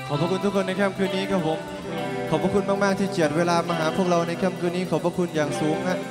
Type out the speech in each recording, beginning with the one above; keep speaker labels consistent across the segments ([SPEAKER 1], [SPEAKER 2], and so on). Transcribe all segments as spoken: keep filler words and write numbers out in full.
[SPEAKER 1] ขอบพระคุณทุกคนในค่ำคืนนี้ครับผมขอบพระคุณมากๆที่เจียดเวลามาหาพวกเราในค่ำคืนนี้ขอบพระคุณอย่างสูงฮะ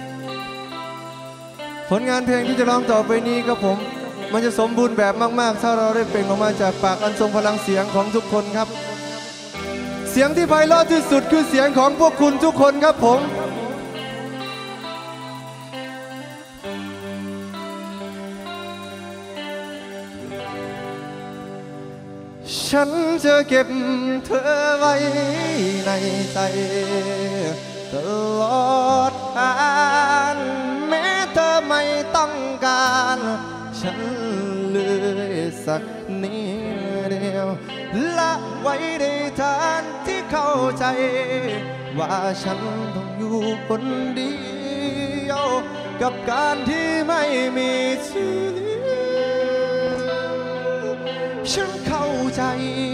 [SPEAKER 1] ผลงานเพลงที่จะร้องต่อไปนี้ครับผมมันจะสมบูรณ์แบบมากๆถ้าเราได้เปล่งออกมาจากปากอันทรงพลังเสียงของทุกคนครับเสียงที่ไพเราะที่สุดคือเสียงของพวกคุณทุกคนครับผมฉันจะเก็บเธอไว้ในใจตลอดกาลแม้เธอไม่ต้องการฉันเลยสักนิดเดียวละไว้ในฐานที่เข้าใจว่าฉันต้องอยู่คนเดียวกับการที่ไม่มีชื่อฉันเข้าใจ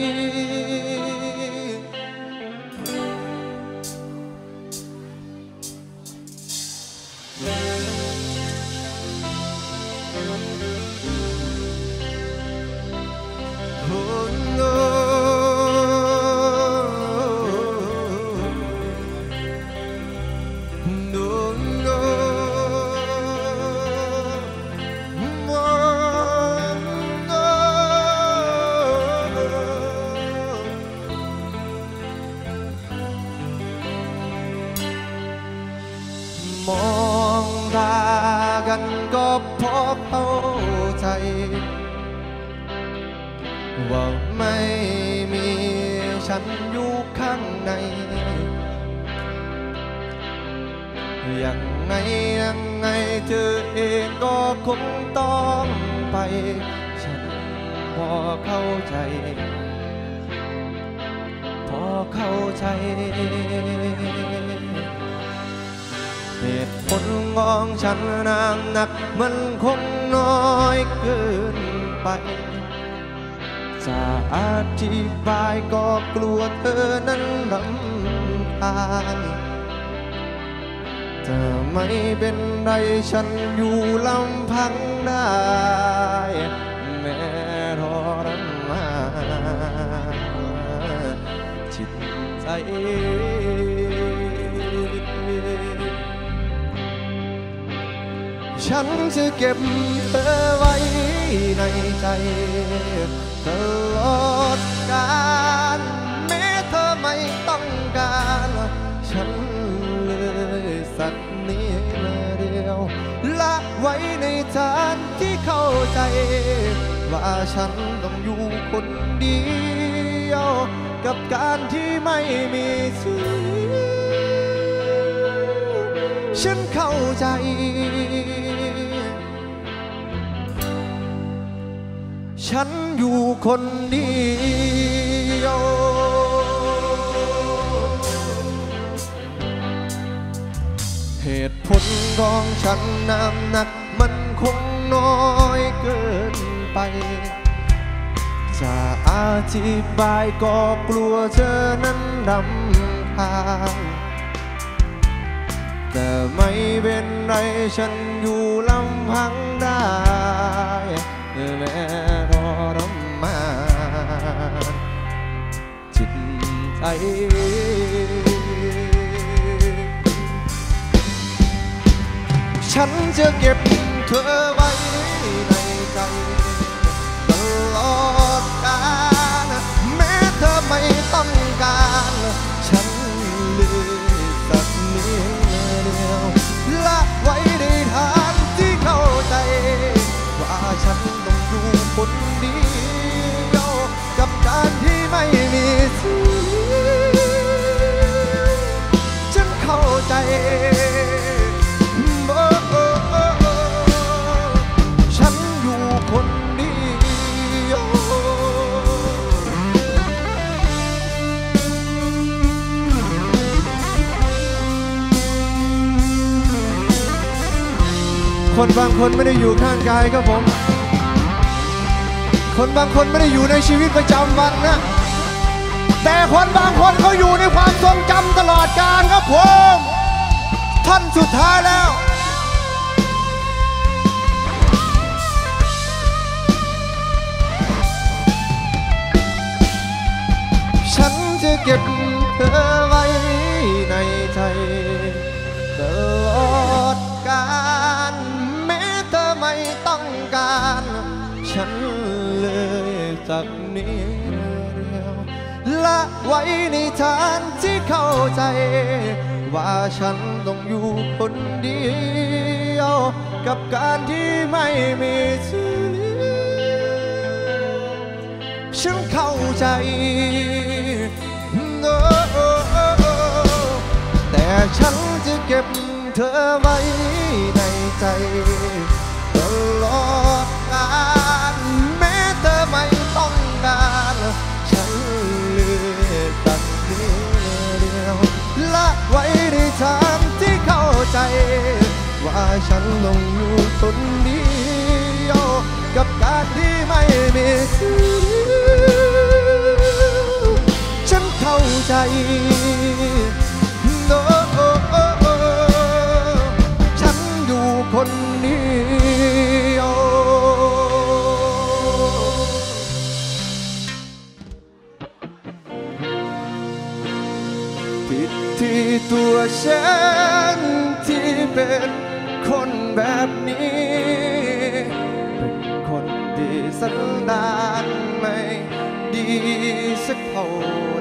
[SPEAKER 1] มองตากันก็พอเข้าใจว่าไม่มีฉันอยู่ข้างในยังไงยังไงเธอเองก็คงต้องไปฉันพอเข้าใจพอเข้าใจเหตุผลของฉันนางหนักมันคงน้อยเกินไปจะอธิบายก็กลัวเธอนั้นรำคาญจะไม่เป็นไรฉันอยู่ลำพังได้แม้ทรมานจิตใจฉันจะเก็บเธอไว้ในใจตลอดกาลแม้เธอไม่ต้องการฉันเลยสักนิดเดียวละไว้ในฐานที่เข้าใจว่าฉันต้องอยู่คนเดียวกับการที่ไม่มีชื่อฉันเข้าใจฉันอยู่คนเดียวเหตุผลของฉันน้ำหนักมันคงน้อยเกินไปจะอธิบายก็กลัวเธอนั้นรำคาญแต่ไม่เป็นไรฉันอยู่ลำพังได้แม้ทรมานจิตใจฉันจะเก็บเธอไว้ในใจตลอดกาลแม้เธอไม่ต้องการฉันเลยสักนิดเดียวละไว้ในฐานที่เข้าใจว่าฉันต้องอยู่คนเดียวกับการที่ไม่มีชื่อฉันเข้าใจฉันอยู่คนเดียวคนบางคนไม่ได้อยู่ข้างกายครับผมคนบางคนไม่ได้อยู่ในชีวิตประจำวันนะแต่คนบางคนเขาอยู่ในความทรงจำตลอดกาลครับผมท่านสุดท้ายแล้ว
[SPEAKER 2] เ
[SPEAKER 1] จะเก็บเธอไว้ในใจตลอดกาลแม้เธอไม่ต้องการฉันเลยจากนี้เดียวละไว้ในฐานที่เข้าใจว่าฉันต้องอยู่คนเดียวกับการที่ไม่มีเธอฉันเข้าใจแต่ฉันจะเก็บเธอไว้ในใจตลอดกาลแม้เธอไม่ต้องการฉันเลือกตัดเดียวละไว้ในทางที่เข้าใจว่าฉันต้องอยู่คนเดียวกับการที่ไม่มีเธอฉันเข้าใจโน้ฉันอยู่คนเดียวผิดที่ตัวฉันที่เป็นคนแบบนี้เป็นคนที่สันดานไม่ดีสักเท่าไร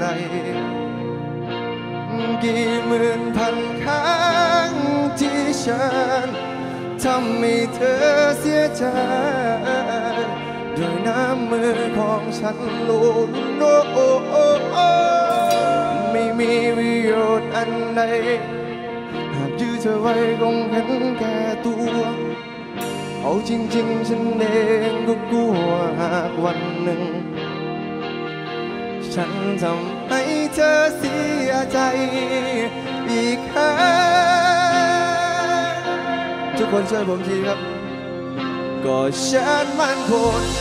[SPEAKER 1] กี่หมื่นพันครั้งที่ฉันทำให้เธอเสียใจด้วยน้ำมือของฉันโลโลไม่มีประโยชน์อันใดหากยื้อเธอไว้คงเห็นแก่ตัวเอาจริงๆฉันเองก็กลัวหากวันหนึ่งฉันทำให้เธอเสียใจอีกครั้งทุกคนช่วยผมทีครับก็ฉันมันโคตร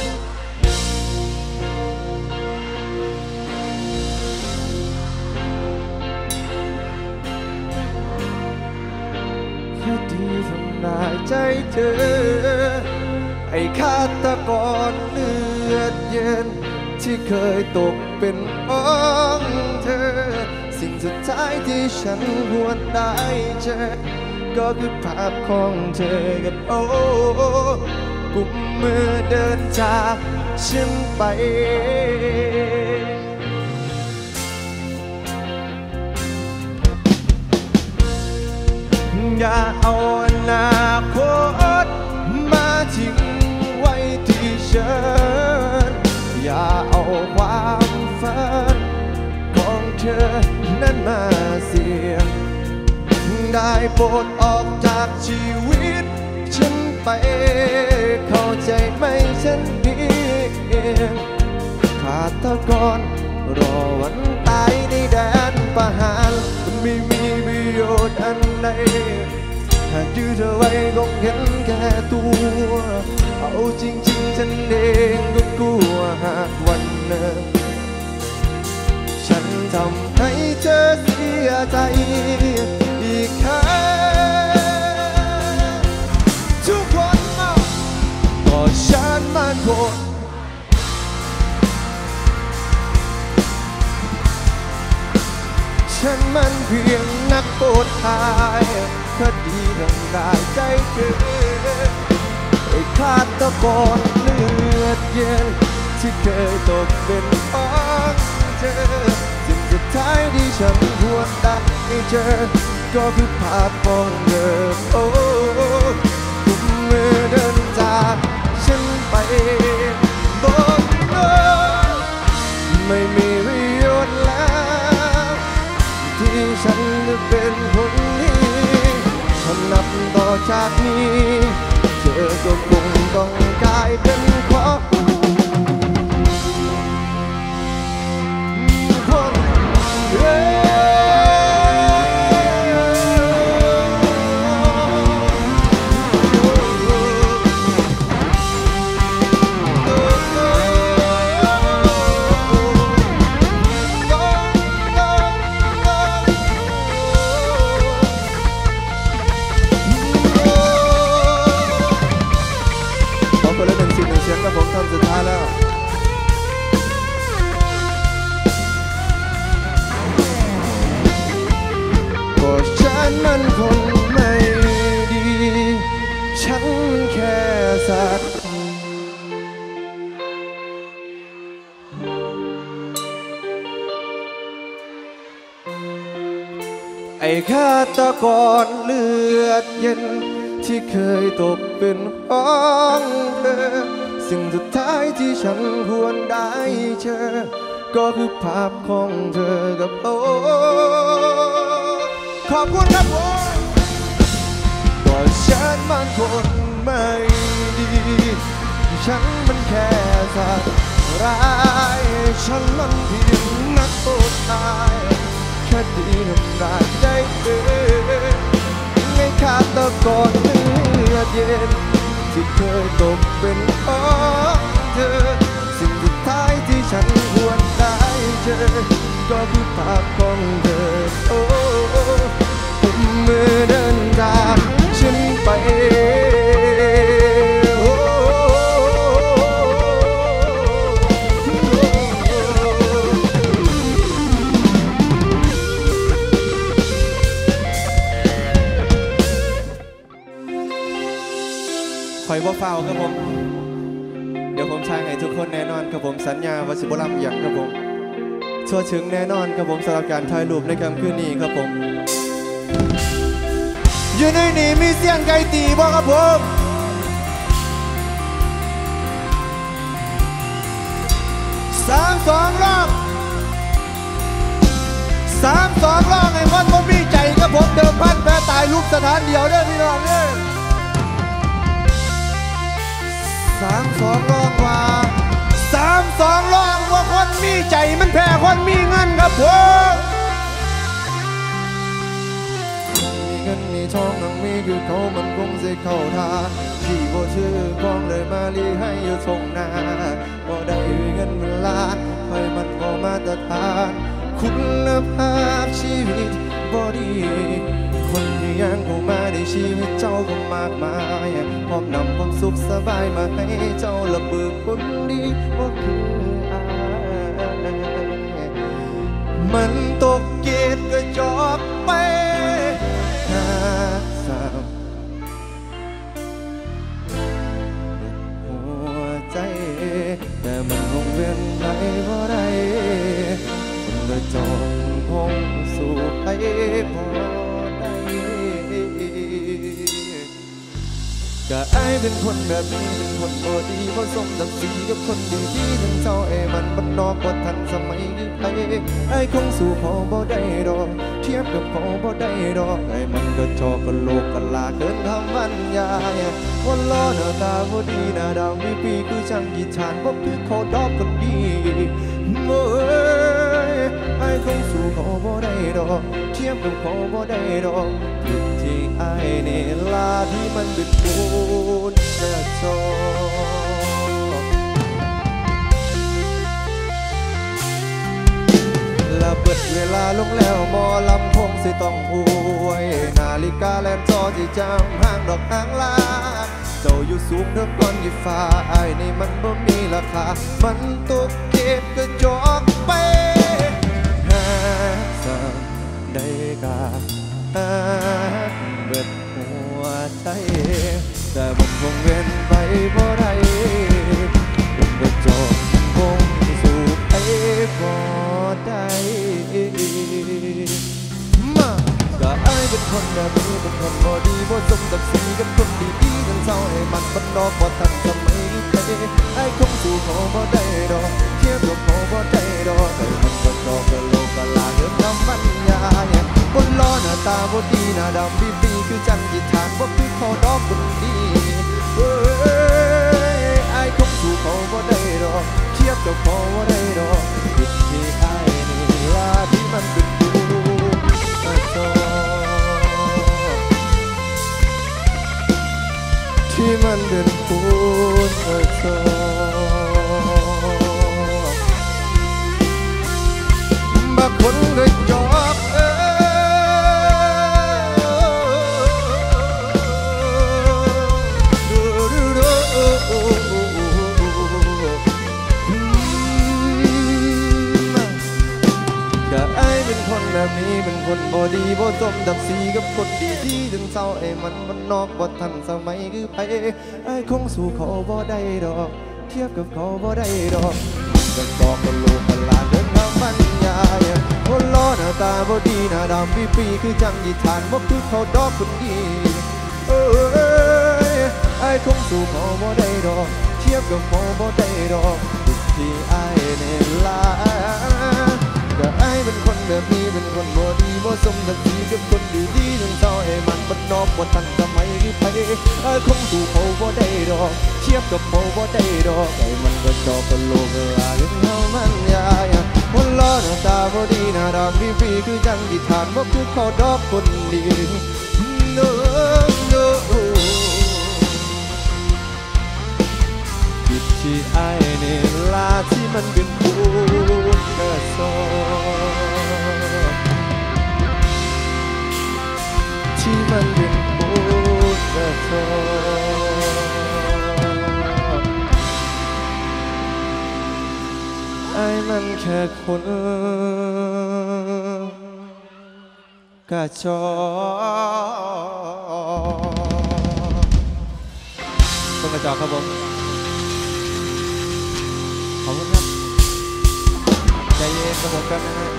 [SPEAKER 1] แค่ที่ทำร้ายใจเธอไอ้ฆาตกรเลือดเย็นที่เคยตกเป็นของเธอสิ่งสุดท้ายที่ฉันหวนได้เจอก็คือภาพของเธอกับโอ้กุมมือเดินจากฉันไปอย่าเอาอนาคตมาทิ้งไว้ที่ฉันอย่าเอาความฝันของเธอนั้นมาเสี่ยงได้โปรดออกจากชีวิตฉันไปเข้าใจไหมฉันเพียงขาดตะกอนรอวันตายในแดนประหารไม่มีประโยชน์อันใดหากยื้อเธอไว้คงเห็นแก่ตัวเอาจริงๆฉันเองก็กลัวหากวันหนึ่งฉันทำให้เธอเสียใจอีกครั้งทุกคนก็ฉันมันโกรธฉันมันเพียงนักโทษทายคดีทำร้ายใจเธอไอ้ฆาตกรเลือดเย็นที่เคยตกเป็นของเธอสิ่งสุดท้ายที่ฉันหวนได้เจอก็คือภาพของเธอโอ้กุมมือเดินจากฉันไปบนโลกไม่มีประโยชน์แล้วที่ฉันจะเป็นคนนี้นับต่อจากนี้เธอก็คงต้องกลายเป็นของคนเดีคนละหนึ่งสิ่งหนึ่งเสียงกับผมทำสุดท้ายแล้วมันคนไม่ดีฉันแค่สัตว์ไอ้ฆาตกรเลือดเย็นที่เคยตกเป็นของเธอสิ่งสุดท้ายที่ฉันควรได้เจอก็คือภาพของเธอกับโอ้ขอบคุณครับผมก็ฉันมันคนไม่ดีฉันมันแค่สัตว์ร้ายฉันมันเพียงนักโทษตายแค่ดีทำร้ายใจเธอไงขาดตะกอนเลือดเย็นที่เคยตกเป็นของเธอสิ่งสุดท้ายที่ฉันควรได้เจอก็คือภาพของเธอโอ้ผมมือเดินทางฉันไปคอยบ่เฝ้าครับผมเดี๋ยวผมทางให้ทุกคนแน่นอนครับผมสัญญาว่าสิบลัมอย่างครับผมชั่วถึงแน่นอนครับผมสำหรับการถ่ายรูปในค่ำคืนนี้ครับผมอยู่ในนี้มีเสียงไก่ตีบ่ครับผมสามสองรอบสามสองรอบไอ้มันบ่มีใจครับผมเดิมพันแพ้ตายลูกสถานเดียวเด้อพี่น้องเด้อสามสองรองว่าสามสองรองว่าคนมีใจมันแพ้คนมีเงินครับผมมีเงินมีทองนังมีคือเขามันคงจะเข้าท่าที่บ่ชื่อของเลยมาลีให้อยู่ทรงนาบ่ได้เงินมันล้านคอยมันบ่มาตรฐานคุณภาพชีวิตบ่ดีคนที่ยังเข้ามาในชีวิตเจ้าก็มากมายพร้อมนำความสุขสบายมาให้เจ้าระเบิดคนดีว่าคืออายมันตกเกตก็จอบไปหาสาวหัวใจแต่มันคงเวียนไปว่าไรมันก็จอบคงสู่ไปพอก็ไอ้เป็นคนแบบนี้เป็นคนบ่ดีบ่สมศักดิ์ศรีกับคนดีที่ทั้งเจ้าไอ้มันบ้านนอกบ่ทันสมัยคือไอ้ไอ้คงสู้พอบ่ได้ดอกเทียบกับพอบ่ได้ดอกไอ้มันก็ชอกกันโลกกันลาเกินคำบรรยายวันล้อหน้าตาบ่ดีหน้าดาวมีปีคือช่างกีดฉานบ่คือขอดอกคนดีเมื่อไอ้คงสู้พอบ่ได้ดอกเทียบกับพอบ่ได้ดอกผิดที่ไอ้นี่ลาที่มันเป็นปูนกระจกละเบิดเวลาลงแล้วหมอลำคงสิต้องอวยนาฬิกาแลนจอที่จำห้างดอกห้างลาเจ้าอยู่สูงเท่าก้อนยี่ฟ้าไอ้นี่มันบ่มีราคามันตกเก็บกระจกไปหาสาวได้กาเบิดหัวใจแต่มันคงเวียนไปบ่ได้มันก็จบคงสู่ไปบ่ได้มาก็ไอ้เป็นคนแบบนี้เป็นคนบ่ดีบ่สมศักดิ์ศรีกับคนดีๆทั้งเศร้าให้มันบ้านนอกบ่ทันสมัยนี้ไอ้คงสู่เขาบ่ได้ดอกเทียบกับเขาบ่ได้ดอกแต่มันก็จบกันโลกกันลาเรื่องคำบรรยายคนล้อหน้าตาบ่ดีหน้าดำบีบีคือจังกีฐานบ่คือเขาดอกคนดีเอ้ยไอ้คงสู้เขาบ่ได้ดอกเทียบกับเขาบ่ได้ดอกผิดที่ไอ้นี่ลาที่มันเป็นผู้กระจอกที่มันเป็นผู้กระจอกบักคนกระจอกเอ้ก็ไอ้เป็นคนคนแบบนี้เป็นคนบ่ดีบ่สมดับสีกับคนดีที่จนเศร้าไอ้มันมันนอกบ่ทันสมัยคือไปไอ้คงสู้เขาบ่ได้ดอกเทียบกับเขาบ่ได้ดอกกันบอกกันลูกกันหลานเดินทางบรรยายคนล้อหน้าตาบ่ดีหน้าดำปีปีคือจังยีฐานบ่คือเขาดอกคนดีเอ้ยไอ้คงสู้เขาบ่ได้ดอกเทียบกับเขาบ่ได้ดอกที่ไอ้เนี่ยลาก็ไอ้เป็นคนแบบนี้เป็นคนบ่ดีบ่สมศักดิ์ศรีกับคนดีดีจนเศร้าไอ้มันมันนอกบ่ทันสมัยคือไปไอ้คงสู้เขาบ่ได้ดอกเทียบกับเขาบ่ได้ดอกไอ้มันก็จอกกันโลกลาเรื่องเฮามันยายคนล้อหน้าตาบ่ดีหน้าดำปีปีคือจังที่ฐานบ่คือเขาดอกคนดีโน้โน้ผิดที่ไอ้เนี่ยลาที่มันเป็นผู้กระสอบที่มันเป็นผู้กระสอบไอ้มันแค่คนกระสอบคนกระจอกครับผมขอบคุณครับใจเย็นกับผมกันนะฮะ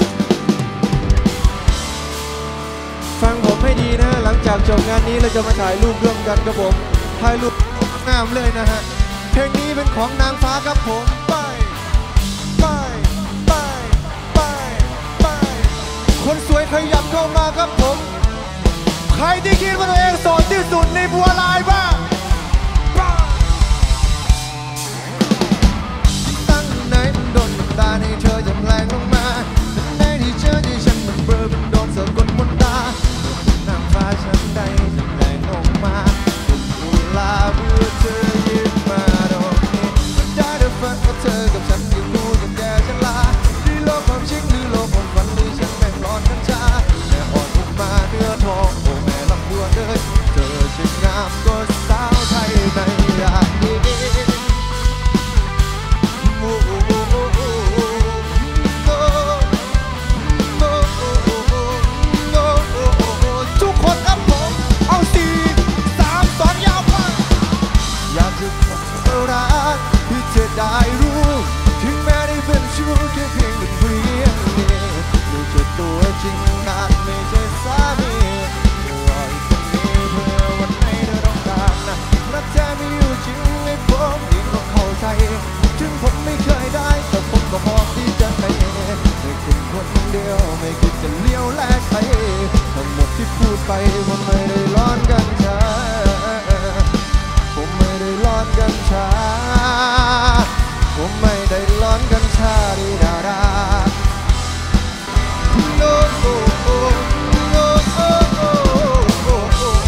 [SPEAKER 1] ฟังผมให้ดีนะหลังจากจบงานนี้เราจะมาถ่ายรูปร่วมกันกับผมถ่ายรูปงามเลยนะฮะเพลงนี้เป็นของนางฟ้าครับผมไปไปไปไปไปคนสวยขยับเข้ามาครับผมใครที่คิดว่าตัวเองโสดที่สุดในบัวลายบ้างตาในเธอจะแรงลงมาแต่ในที่เจอที่ฉันมันเบลอเป็นโดนสะกดมนตานางฟ้าฉันใดจะแรงลงมาเวลาเมื่อเธอยิ้มมาดอกนี้มันได้แต่ฝันว่าเธอกับฉันยังดูยังแก่ฉันลาที่โลกความจริงหรือโลกความฝันหรือฉันแม่งร้อนกันช้าแม่อ่อนลงมาเนื้อทองโอ้แม่ลำดวนเลยเธอช่างงามก็สาวไทยในอย่างนี้ได้รู้ถึงแม้ได้เป็นชู้แค่เพียงหนึ่งเพียงเดียวไม่ใช่ตัวจริงอาจไม่ใช่สามีรออีกคนนี้เพื่อวันไหนเธอต้องการนะรักแท้ไม่อยู่จริงให้ผมเองต้องเข้าใจถึงผมไม่เคยได้แต่ผมก็พร้อมที่จะให้ไม่คุณคนเดียวไม่คิดจะเลี้ยวแลกใครทั้งหมดที่พูดไปผมไม่ได้ร้อนกันชาผมไม่ได้ร้อนกันชาผมไม่ได้ร้อนกันชาดีดาดาโน้โอ้โอ้โน้โอ้โอ้โอ้โอ้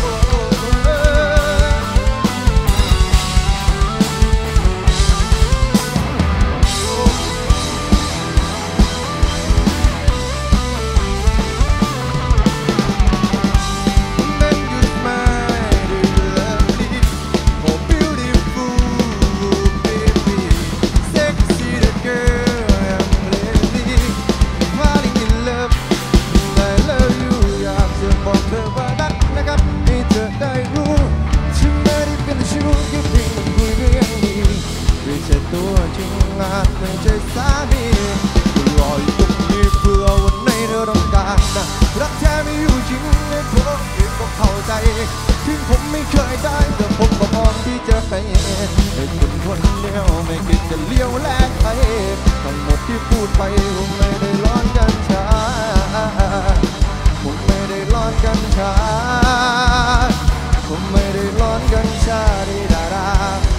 [SPEAKER 1] ตัวจริงอาจไม่ใช่สามีรออยู่ตรงนี้เพื่อวันไหนเธอต้องการนะรักแท้ไม่อยู่จริงในผมเองก็เข้าใจถึงผมไม่เคยได้แต่ผมก็พร้อมที่จะให้ให้คุณคนเดียวไม่คิดจะเลี้ยวแลกใครทั้งหมดที่พูดไปผมไม่ได้ร้อนกันชาผมไม่ได้ร้อนกันชาผมไม่ได้ร้อนกันชาดีดารา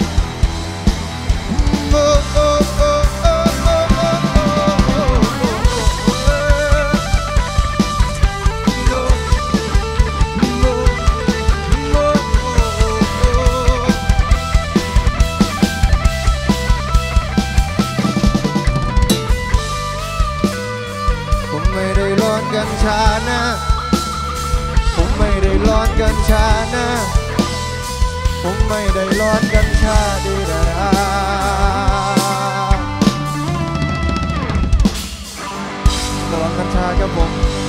[SPEAKER 1] โอ้โอ้โอ้โอ้โอ้โอ้โอ้ผมไม่ได้ร้อนกันชานะผมไม่ได้ร้อนกันชานะผมไม่ได้ร้อนกันชาดีดารากัญชาครับผม